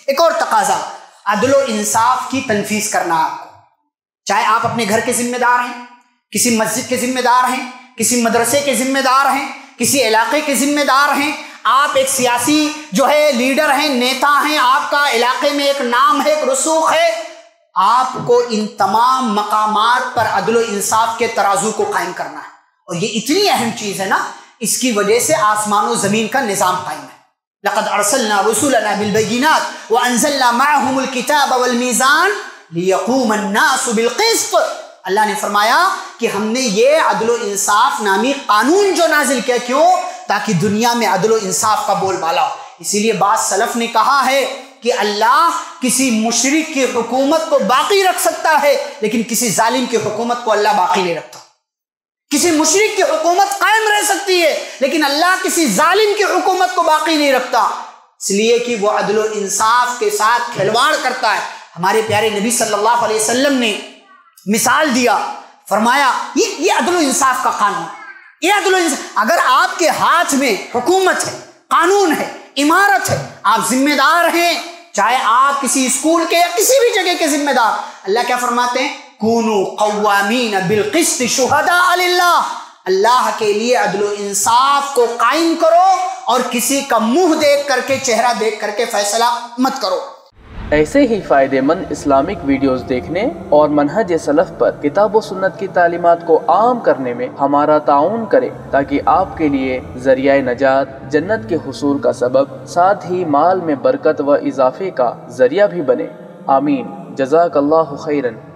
ایک اور تقاضا عدل و انصاف کی تنفیذ کرنا آپ کو، چاہے آپ اپنے گھر کے ذمہ دار ہیں، کسی مسجد کے ذمہ دار ہیں، کسی مدرسے کے ذمہ دار ہیں، کسی علاقے کے ذمہ دار ہیں، آپ ایک سیاسی جو ہے لیڈر ہیں، نیتا ہیں، آپ کا علاقے میں ایک نام ہے، ایک رسوخ ہے، آپ کو ان تمام مقامات پر عدل و انصاف کے ترازو کو قائم کرنا ہے۔ اور یہ اتنی اہم چیز ہے نا، اس کی وجہ سے آسمان و زمین کا نظام قائم ہے۔ لقد ارسلنا رسولنا بالبینات وانزلنا معهم الكتاب والمیزان لیقوم الناس بالقسط۔ اللہ نے فرمایا کہ ہم نے یہ عدل و انصاف نامی قانون جو نازل کیا، کیوں؟ تاکہ دنیا میں عدل و انصاف کا بول بالا ہو۔ اسی لیے بعض سلف نے کہا ہے کہ اللہ کسی مشرک کی حکومت کو باقی رکھ سکتا ہے، لیکن کسی ظالم کی حکومت کو اللہ باقی نہیں رکھتا۔ کسی مشرک کی حکومت قائم رہ سکتی ہے، لیکن اللہ کسی ظالم کی حکومت کو باقی نہیں رکھتا، اس لیے کہ وہ عدل و انصاف کے ساتھ کھلواڑ کرتا ہے۔ ہمارے پیارے نبی صلی اللہ علیہ وسلم نے مثال دیا، فرمایا یہ عدل و انصاف کا قانون، یہ عدل و انصاف، اگر آپ کے ہاتھ میں حکومت ہے، قانون ہے، امارت ہے، آپ ذمہ دار ہیں، چاہے آپ کسی اسکول کے یا کسی بھی جگہ کے ذمہ دار، اللہ کیا فرماتے ہیں؟ کونوا قوامین بالقسط شہداء للہ، اللہ کے لیے عدل و انصاف کو قائم کرو اور کسی کا منہ دیکھ کر کے، چہرہ دیکھ کر کے فیصلہ مت کرو۔ ایسے ہی فائدہ مند اسلامک ویڈیوز دیکھنے اور منہج سلف پر کتاب و سنت کی تعلیمات کو عام کرنے میں ہمارا تعاون کریں، تاکہ آپ کے لیے ذریعہ نجات، جنت کے حصول کا سبب، ساتھ ہی مال میں برکت و اضافے کا ذریعہ بھی بنے۔ آمین۔ جزاک اللہ خیراً۔